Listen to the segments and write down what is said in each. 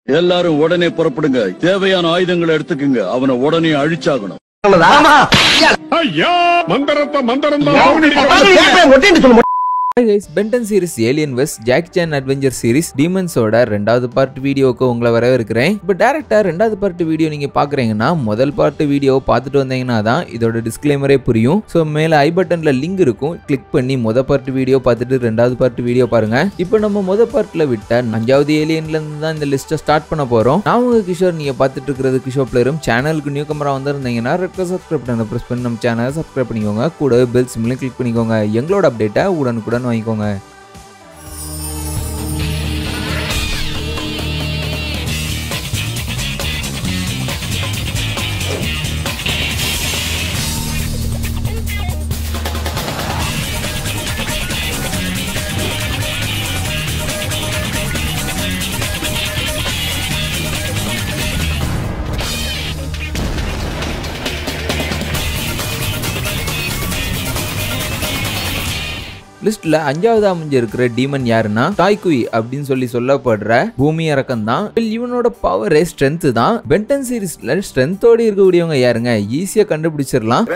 எல்லாரும் உடனே புறப்படுங்க. தேவையான ஆயுதங்களை எடுத்துக்குங்க. அவனை உடனே அழிச்சாகணும். ஐயா மந்திரம் Hi guys, Benton series Alien vs Jackie Chan Adventure series Demons ஓட ரெண்டாவது பார்ட் வீடியோக்கு உங்களை வரவேற்கிறேன். இப்போ டைரக்டா ரெண்டாவது பார்ட் வீடியோ நீங்க பாக்குறீங்கன்னா முதல் பார்ட் வீடியோவை பார்த்துட்டு வந்தீங்கன்னா தான் இதோட டிஸ்க்ளைமரே புரியும். ஸோ மேல ஐ பட்டன்ல லிங்க் இருக்கும், கிளிக் பண்ணி முதல் பார்ட் வீடியோ பார்த்துட்டு ரெண்டாவது பார்ட் வீடியோ பாருங்க. இப்போ நம்ம முதல் பார்ட்ல விட்ட 5வது ஏலியன்ல இருந்து தான் இந்த லிஸ்ட்டை ஸ்டார்ட் பண்ண போறோம். நான் உங்க கிஷோர், நீங்க பார்த்துட்டு இருக்கிறது கிஷோர் பிளேயரும். சேனலுக்கு நியூ கமரா வந்திருந்தீங்கன்னா ரெட் கலர் சப்ஸ்கிரைப் பட்டனை பிரஸ் பண்ணி நம்ம சேனலை சப்ஸ்கிரைப் பண்ணிக்கோங்க. கூட பெல் சிம்லையும் கிளிக் பண்ணிக்கோங்க. எங்களோட அப்டேட்டை உடனுக்குடன் வாங்கிக்கோங்க. லிஸ்ட்ல 5வது அமைஞ்சிருக்கிற டீமன் யாருன்னா டாய்குய் அப்படின்னு சொல்லப்படுற பூமி இறக்கம் தான். இவனோட பவரே ஸ்ட்ரென்த் தான். பென்டன் சீரிஸ்ல ஸ்ட்ரென்த்தோட இருக்கக்கூடியவங்க யாருங்க, ஈஸியா கண்டுபிடிச்சிடலாம்.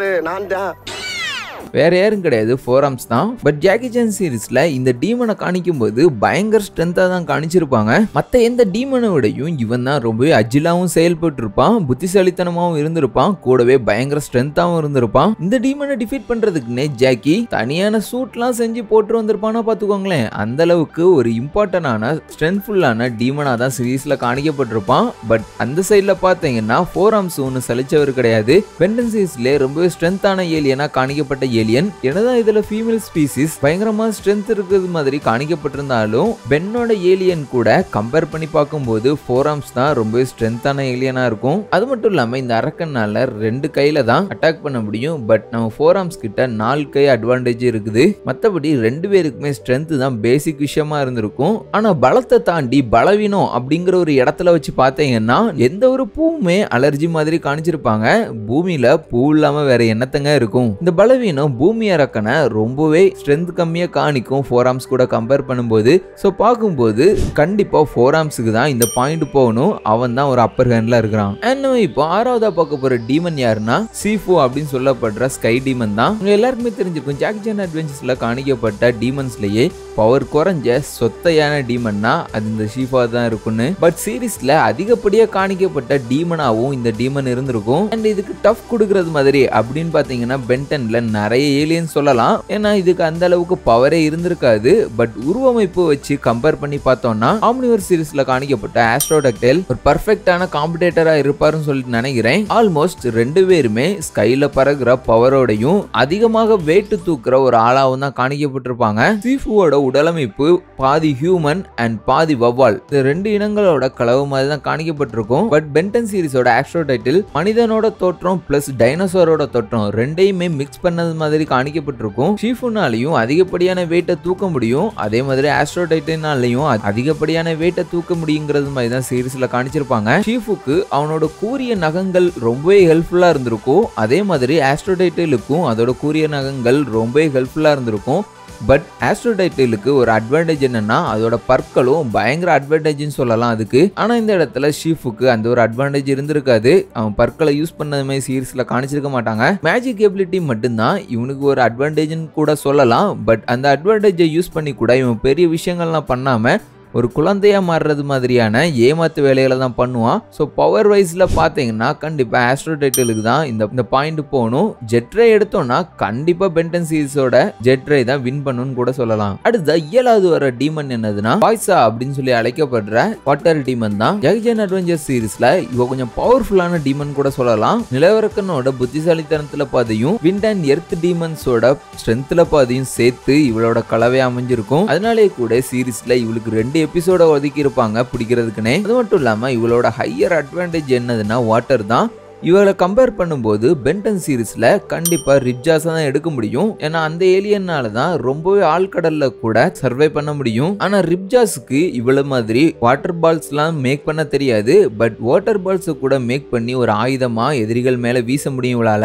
வேற யாரும் கிடையாது, ஃபோர் ஆர்ம்ஸ் தான். பட் ஜாக்கி சான் சீரிஸ்ல இந்த டீமனை காணிக்கும் போது பயங்கர ஸ்ட்ரென்த்தா தான் காணிச்சிருப்பாங்க. மத்த எந்த டீமனை விடையும் இவன் தான் ரொம்பவே அஜிலாவும் செயல்பட்டு இருப்பான், புத்திசாலித்தனமாவும் இருந்திருப்பான், கூடவே பயங்கர ஸ்ட்ரென்த்தாவும் இருந்திருப்பான். இந்த டீமனை டிஃபீட் பண்றதுக்குன்னே ஜாக்கி தனியான சூட்லாம் செஞ்சு போட்டு வந்திருப்பானா பாத்துக்கோங்களேன். அந்த அளவுக்கு ஒரு இம்பார்ட்டன்டான ஸ்ட்ரென்த்ஃபுல்லான டீமனா தான் சீரிஸ்ல காணிக்கப்பட்டிருப்பான். பட் அந்த சைட்ல பாத்தீங்கன்னா ஃபோர் ஆர்ம்ஸ் ஒன்னு சலிச்சவர் கிடையாது. பென்டன் சீரிஸ்ல ரொம்பவே ஸ்ட்ரென்த்தான ஏலியனா காணிக்கப்பட்ட ஏலியன். என்னதான் இதுல ஃபீமேல் ஸ்பீசிஸ் பயங்கரமா ஸ்ட்ரென்த் இருக்கிறது மாதிரி காணிக்கப்பட்டிருந்தாலும் பென்னோட ஏலியன் கூட கம்பேர் பண்ணி பார்க்கும்போது ஃபோர் ஆர்ம்ஸ் தான் ரொம்ப ஸ்ட்ரென்த்தான ஏலியனா இருக்கும். அது மட்டும் இல்லாம இந்த அரக்கனால 2 கையில தான் அட்டாக் பண்ண முடியும். பட் நம்ம ஃபோர் ஆர்ம்ஸ் கிட்ட 4 கை அட்வான்டேஜ் இருக்குது. மற்றபடி 2 பேருக்குமே ஸ்ட்ரென்த் தான் பேசிக் விஷயமா இருந்திருக்கும். ஆனா பலத்தை தாண்டி பலவீனம் அப்படிங்கிற ஒரு இடத்துல வச்சு பார்த்தீங்கன்னா எந்த ஒரு பூவுமே அலர்ஜி மாதிரி காணிச்சிருப்பாங்க. பூமியில பூ இல்லாம வேற என்னத்தங்க இருக்கும். இந்த பலவீனம் பூமி அரக்கனை ரொம்பவே ஸ்ட்ரென்த் கம்மியா காணிக்கும் ஃபோர் ஆர்ம்ஸ் கூட கம்பேர் பண்ணும்போது. ஸோ பார்க்கும்போது கண்டிப்பா ஃபோர் ஆர்ம்ஸுக்கு தான் இந்த பாயிண்ட் போகணும். அவன் தான் ஒரு அப்பர் ஹேண்ட்ல இருக்கிறான். அண்ட் இப்போ 6வதா பார்க்க போற டீமன் யாருன்னா சீஃபு அப்படின்னு சொல்லப்படுற ஸ்கை டீமன் தான். உங்க எல்லாருக்குமே தெரிஞ்சிருக்கும் ஜாக்கி சான் அட்வென்ச்சர்ஸ்ல காணிக்கப்பட்ட டீமன்ஸ்லயே பவர் குறைஞ்ச சொத்தையான டீமன்னா அது இந்த ஷீஃபா தான் இருக்கும்னு. பட் சீரீஸ்ல அதிகப்படியா காணிக்கப்பட்ட டீமனாவும் இந்த டீமன் இருந்திருக்கும். அண்ட் இதுக்கு டஃப் கொடுக்கறது மாதிரி அப்படின்னு பாத்தீங்கன்னா பென்டன்ல நிறைய ஏலியன் சொல்லலாம். ஏன்னா இதுக்கு அந்த அளவுக்கு பவரே இருந்திருக்காது. பட் உருவமைப்பு வச்சு கம்பேர் பண்ணி பார்த்தோம்னா ஆம்னிவர்ஸ் சீரிஸ்ல காணிக்கப்பட்ட ஆஸ்ட்ரோடக்டைல் ஒரு பர்ஃபெக்ட்டான காம்படிட்டரா இருப்பாருன்னு சொல்லிட்டு நினைக்கிறேன். ஆல்மோஸ்ட் 2 பேருமே ஸ்கைல பறகுற பவரோடையும் அதிகமாக வெயிட் தூக்குற ஒரு ஆளாவும் தான் காணிக்கப்பட்டிருப்பாங்க. சீஃபுவோட உடலமைப்பு பாதி ஹியூமன் அண்ட் பாதி வவ்வால், இந்த 2 இனங்களோட கலவு மாதிரி தான் காணிக்கப்பட்டிருக்கும். பட் பென்டன் சீரிஸோட ஆஸ்ட்ரோடைட்டில் மனிதனோட தோற்றம் பிளஸ் டைனோசரோட தோற்றம் 2யுமே மிக்ஸ் பண்ணது மாதிரி காணிக்கப்பட்டிருக்கும். ஷீஃபுனாலையும் அதிகப்படியான வெயிட்டை தூக்க முடியும், அதே மாதிரி ஆஸ்ட்ரோடைட்டினாலையும் அதிகப்படியான வெயிட்டை தூக்க முடியுங்கிறது மாதிரி தான் சீரிஸ்ல காணிச்சிருப்பாங்க. ஷீஃபுக்கு அவனோட கூரிய நகங்கள் ரொம்பவே ஹெல்ப்ஃபுல்லா இருந்திருக்கும். அதே மாதிரி ஆஸ்ட்ரோடைட்டிலுக்கும் அதோட கூரிய நகங்கள் ரொம்பவே ஹெல்ப்ஃபுல்லா இருந்திருக்கும். பட் ஆஸ்ட்ரோடைட்டிலுக்கு ஒரு அட்வான்டேஜ் என்னன்னா அதோட பற்களும் பயங்கர அட்வான்டேஜ்னு சொல்லலாம் அதுக்கு. ஆனா இந்த இடத்துல ஷீஃபுக்கு அந்த ஒரு அட்வான்டேஜ் இருந்திருக்காது. அவன் பற்களை யூஸ் பண்ணது மாதிரி சீரிஸ்ல காணிச்சிருக்க மாட்டாங்க. மேஜிக் எபிலிட்டி மட்டும்தான் இவனுக்கு ஒரு அட்வான்டேஜ்னு கூட சொல்லலாம். பட் அந்த அட்வான்டேஜை யூஸ் பண்ணி கூட இவன் பெரிய விஷயங்கள்லாம் பண்ணாம ஒரு குழந்தையா மாறுறது மாதிரியான ஏமாத்து வேலைகளை தான் பண்ணுவான். ஸோ பவர் வைஸ்ல பாத்தீங்கன்னா கண்டிப்பா ஆஸ்ட்ரோடைட்டிலுக்கு தான் இந்த பாயிண்ட் போகணும். ஜெட்ரே எடுத்தோம்னா கண்டிப்பா பென்டன் சீரிஸோட ஜெட்ரே தான் வின் பண்ணுன்னு கூட சொல்லலாம். அடுத்த 7வது வர டீமன் என்னதுன்னா பாய்ஸா அப்படின்னு சொல்லி அழைக்கப்படுற வாட்டர் டீமன் தான். ஜாக்கி சான் அட்வென்ச்சர் சீரிஸ்ல இவ கொஞ்சம் பவர்ஃபுல்லான டீமன் கூட சொல்லலாம். நிலவரக்கனோட புத்திசாலித்தனத்துல பாதையும் விண்ட் அண்ட் எர்த் டீமன்ஸோட ஸ்ட்ரென்த்ல பாதையும் சேர்த்து இவளோட கலவை அமைஞ்சிருக்கும். அதனாலே கூட சீரிஸ்ல இவளுக்கு 2 எபிசோட ஒதுக்கி இருப்பாங்க பிடிக்கிறதுக்குனே. அது மட்டும் இல்லாம இவளோட ஹையர் அட்வான்டேஜ் என்னதுன்னா வாட்டர் தான். இவளை கம்பேர் பண்ணும்போது பென்டன் சீரிஸ்ல கண்டிப்பா ரிப்ஜாஸை தான் எடுக்க முடியும். ஏன்னா அந்த ஏலியனால தான் ரொம்பவே ஆழ்கடல்ல கூட சர்வை பண்ண முடியும். ஆனா ரிப்ஜாஸுக்கு இவ்வளவு மாதிரி வாட்டர் பால்ஸ் எல்லாம் மேக் பண்ண தெரியாது. பட் வாட்டர் பால்ஸ் கூட மேக் பண்ணி ஒரு ஆயுதமா எதிரிகள் மேல வீச முடியும் இவளால.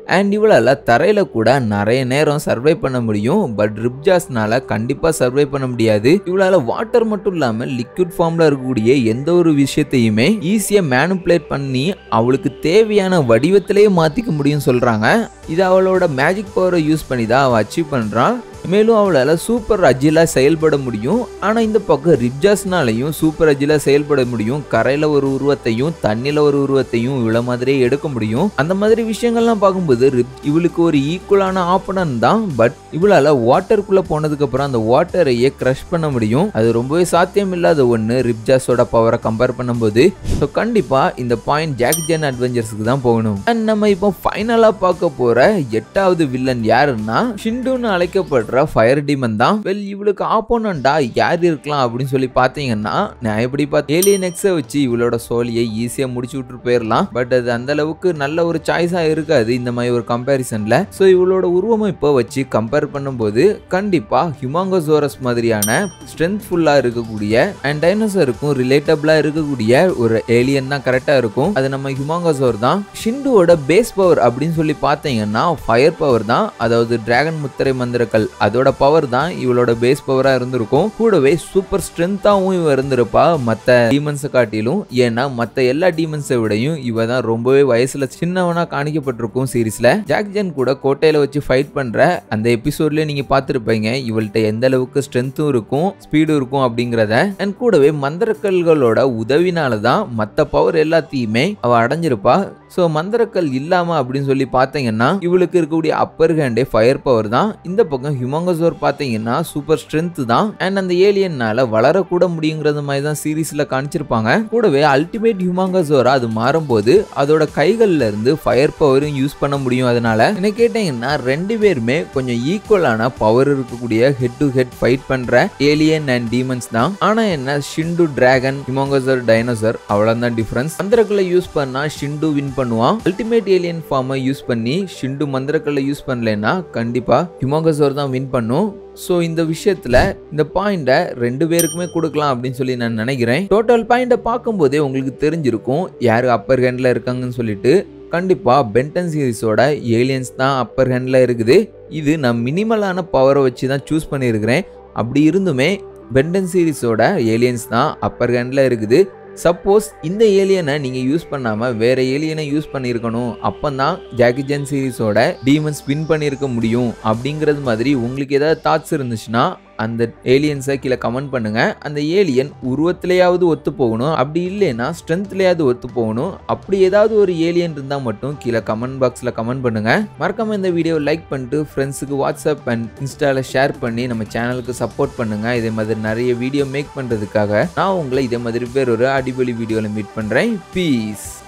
அண்ட் இவளால தரையில கூட நிறைய நேரம் சர்வை பண்ண முடியும். பட் ரிப்ஜாஸ்னால கண்டிப்பா சர்வை பண்ண முடியாது. இவளால வாட்டர் மட்டும் இல்லாம லிக்விட் ஃபார்ம்ல இருக்கக்கூடிய எந்த ஒரு விஷயத்தையுமே ஈஸியா மேனிபுலேட் பண்ணி அவளுக்கு தேவையான வடிவத்திலேயே மாத்திக்க முடியும் சொல்றாங்க. இது அவளோட மேஜிக் பவரை யூஸ் பண்ணி தான் அவ அச்சீவ் பண்றான். மேலும் அவளால சூப்பர் அஜிலா செயல்பட முடியும். ஆனா இந்த பக்கம் ரிப்ஜாஸ்னாலையும் சூப்பர் அஜிலா செயல்பட முடியும். கரையில ஒரு உருவத்தையும் தண்ணில ஒரு உருவத்தையும் இவ்வளவு மாதிரியே எடுக்க முடியும். அந்த மாதிரி விஷயங்கள்லாம் பார்க்கும்போது இவளுக்கு ஒரு ஈக்குவலான ஆப்பனன்ட் தான். பட் இவளால வாட்டருக்குள்ள போனதுக்கு அப்புறம் அந்த வாட்டரையே கிரஷ் பண்ண முடியும். அது ரொம்பவே சாத்தியம் இல்லாத ஒண்ணு ரிப்ஜாஸோட பவரை கம்பேர் பண்ணும்போது. ஸோ கண்டிப்பா இந்த பாயிண்ட் ஜாக்கி சான் அட்வென்ச்சர்ஸ்க்கு தான் போகணும். அண்ட் நம்ம இப்போ ஃபைனலா பார்க்க போற 8வது வில்லன் யாருன்னா ஷிண்டுன்னு அழைக்கப்படுற ஃபயர் டீமன் தான். வெல் இவளுக்கு ஆப்போனண்டா யார் இருக்கலாம் அப்படின்னு சொல்லி பாத்தீங்கன்னா நான் எப்படி பார்த்து ஏலியன் எக்ஸை வச்சு இவளோட சோலியை ஈஸியா முடிச்சு விட்டு போயிடலாம். பட் அது அந்த அளவுக்கு நல்ல ஒரு சாய்ஸா இருக்காது இந்த மாதிரி ஒரு கம்பேரிசன்ல. ஸோ இவளோட உருவமைப்பை வச்சு கம்பேர் பண்ணும்போது கண்டிப்பா ஹியூமாங்கோசோரஸ் மாதிரியான ஸ்ட்ரென்த் ஃபுல்லா இருக்கக்கூடிய அண்ட் டைனோசருக்கும் ரிலேட்டபிளா இருக்கக்கூடிய ஒரு ஏலியன் தான் கரெக்டா இருக்கும். அது நம்ம ஹியூமாங்கோசோர் தான். ஷிண்டுவோட பேஸ் பவர் அப்படின்னு சொல்லி பாத்தீங்கன்னா ஃபயர் பவர் தான். அதாவது டிராகன் முத்திரை மந்திரக்கல் அதோட பவர் தான் இவளோட பேஸ் பவரா இருந்திருக்கும். கூடவே சூப்பர் ஸ்ட்ரென்த்தாவும் இவ இருந்திருப்பா மத்த டீமன்ஸை காட்டிலும். ஏன்னா மத்த எல்லா டீமன்ஸை விடையும் இவ தான் ரொம்பவே வயசுல சின்னவனா காணிக்கப்பட்டிருக்கும் சீரீஸ்ல. ஜாக்கி சான் கூட கோட்டையில வச்சு ஃபைட் பண்ற அந்த எபிசோட்ல நீங்க பார்த்திருப்பீங்க இவள்கிட்ட எந்த அளவுக்கு ஸ்ட்ரென்த்தும் இருக்கும் ஸ்பீடும் இருக்கும் அப்படிங்கறத. அண்ட் கூடவே மந்திரக்கல்களோட உதவினால தான் மத்த பவர் எல்லாத்தையுமே அவ அடைஞ்சிருப்பா. ஸோ மந்திரக்கல் இல்லாம அப்படின்னு சொல்லி பார்த்தீங்கன்னா இவளுக்கு இருக்கக்கூடிய அப்பர் ஹேண்டே ஃபயர் பவர் தான். இந்த பக்கம் ஹியூமாங்கோசோர் பார்த்தீங்கன்னா சூப்பர் ஸ்ட்ரென்த் தான். அண்ட் அந்த ஏலியன்னால வளரக்கூட முடியுங்கிறது மாதிரி தான் சீரீஸ்ல காணிச்சிருப்பாங்க. கூடவே அல்டிமேட் ஹியூமாங்கோசோரா அது மாறும்போது அதோட கைகள்ல இருந்து ஃபயர் பவரும் யூஸ் பண்ண முடியும். அதனால என்ன கேட்டீங்கன்னா ரெண்டு பேருமே கொஞ்சம் ஈக்குவலான பவர் இருக்கக்கூடிய ஹெட் டு ஹெட் ஃபைட் பண்ற ஏலியன் அண்ட் டீமன்ஸ் தான். ஆனா என்ன ஷிண்டு டிராகன் ஹியூமாங்கோசோர் டைனோசர் அவ்வளவுதான் டிஃபரன்ஸ். மந்திரக்கல்லை யூஸ் பண்ணா ஷிண்டு வின் பண்ணுவான். அல்டிமேட் ஏலியன் ஃபார்மை யூஸ் பண்ணி ஷிண்டு மந்திரக்கல்லை யூஸ் பண்ணலன்னா கண்டிப்பா ஹியூமாங்கோசோர் தான் வின் பண்ணும். ஸோ இந்த விஷயத்துல இந்த பாயிண்டை ரெண்டு பேருக்குமே கொடுக்கலாம் அப்படின்னு சொல்லி நான் நினைக்கிறேன். டோட்டல் பாயிண்டை பார்க்கும்போதே உங்களுக்கு தெரிஞ்சிருக்கும் யாரு அப்பர் ஹேண்ட்ல இருக்காங்கன்னு சொல்லிட்டு. கண்டிப்பா பென்டன் சீரிஸோட ஏலியன்ஸ் தான் அப்பர் ஹேண்ட்ல இருக்குது. இது நான் மினிமலான பவரை வச்சு தான் சூஸ் பண்ணியிருக்கிறேன். அப்படி இருந்துமே பென்டன் சீரிஸோட ஏலியன்ஸ் தான் அப்பர் ஹேண்ட்ல இருக்குது. சப்போஸ் இந்த ஏலியனை நீங்க யூஸ் பண்ணாம வேற ஏலியனை யூஸ் பண்ணியிருக்கணும், அப்பந்தான் ஜாக்கி சான் சீரிஸோட டீமன்ஸ் வின் பண்ணியிருக்க முடியும் அப்படிங்கிறது மாதிரி உங்களுக்கு ஏதாவது தாட்ஸ் இருந்துச்சுன்னா அந்த ஏலியன்ஸை கீழே கமெண்ட் பண்ணுங்க. அந்த ஏலியன் உருவத்திலேயாவது ஒத்து போகணும், அப்படி இல்லைன்னா ஸ்ட்ரென்த்லேயாவது ஒத்து போகணும். அப்படி ஏதாவது ஒரு ஏலியன் இருந்தால் மட்டும் கீழே கமெண்ட் பாக்ஸில் கமெண்ட் பண்ணுங்க. மறக்காம இந்த வீடியோ லைக் பண்ணிட்டு ஃப்ரெண்ட்ஸுக்கு வாட்ஸ்அப் அண்ட் இன்ஸ்டாவில் ஷேர் பண்ணி நம்ம சேனலுக்கு சப்போர்ட் பண்ணுங்க. இதே மாதிரி நிறைய வீடியோ மேக் பண்ணுறதுக்காக நான் உங்களை இதே மாதிரி வேறொரு அடிப்பொலி வீடியோவில் மீட் பண்ணுறேன். பீஸ்.